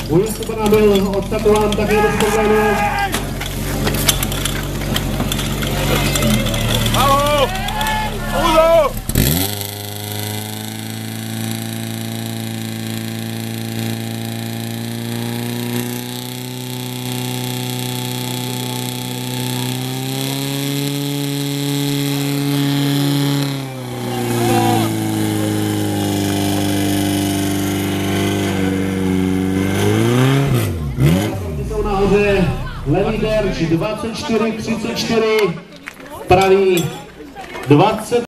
Můj skupina byl odstatován také do sportlenu. Bravo! Uzo! Levý terč 24-34, pravý 20.